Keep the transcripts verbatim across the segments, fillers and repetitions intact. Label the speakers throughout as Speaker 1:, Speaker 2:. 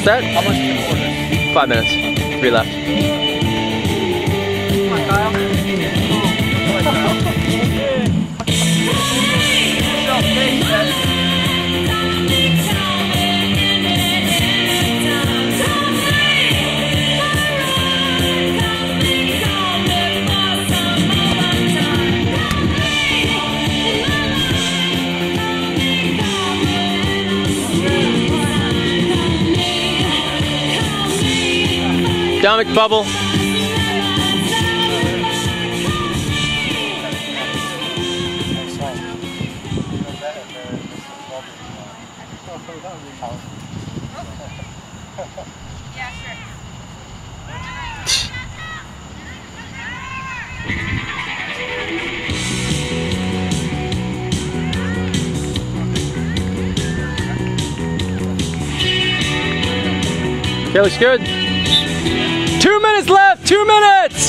Speaker 1: What's that?
Speaker 2: How much is the order?
Speaker 1: Five minutes. Three left.
Speaker 2: Come on, Kyle. Come on, Kyle. Self-made, man.
Speaker 1: Dominic Bubble.
Speaker 3: Yeah, sure.
Speaker 1: Okay, looks good. Two minutes left! Two minutes!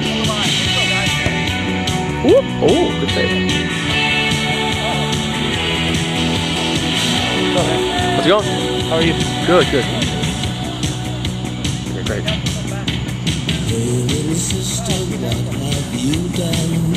Speaker 1: Whoop. Oh, good save. How's it going?
Speaker 2: How are you?
Speaker 1: Good, good. Okay, great.
Speaker 4: Hey little sister, what have you done?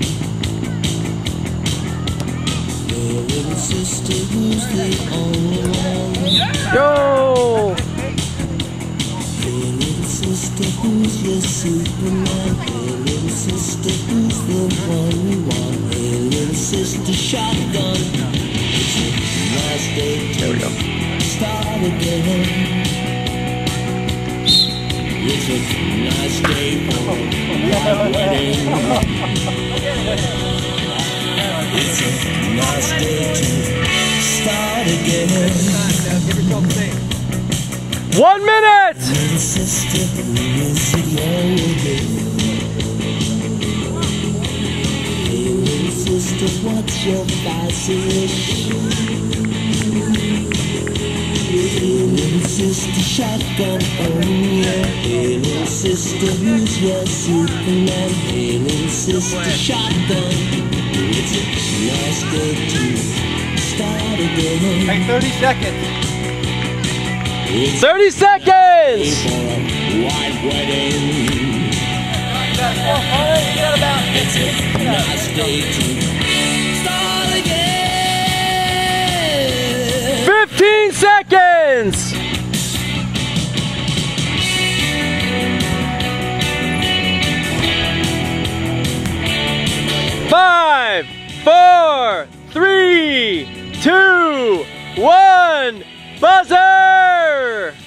Speaker 4: Hey little sister, who's the only one?
Speaker 1: Go!
Speaker 4: Hey little sister, who's your Superman? Hey little sister, who's the one you want? Hey little sister, shotgun. It's a nice day to
Speaker 1: There we go.
Speaker 4: start again. It's a nice day for a wedding. It's a nice day to start again.
Speaker 2: Give yourself a thing.
Speaker 1: One minute!
Speaker 4: Little sister, who is it your day? Hey little sister, what's your fascination? Hey little sister, shotgun, oh yeah. Hey little sister, who's your Superman? Hey little sister, shotgun. It's a nice day to start again.
Speaker 2: Hey, thirty seconds.
Speaker 4: It's
Speaker 1: thirty seconds!
Speaker 4: for a white wedding.
Speaker 2: You got four, five, you got about.
Speaker 4: It's a nice day to start again.
Speaker 1: fifteen seconds! Five, four, three, two, one, buzzer!